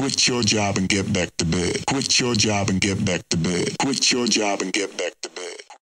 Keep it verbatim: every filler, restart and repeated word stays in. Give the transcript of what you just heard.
Quit your job and get back to bed. Quit your job and get back to bed. Quit your job and get back to bed.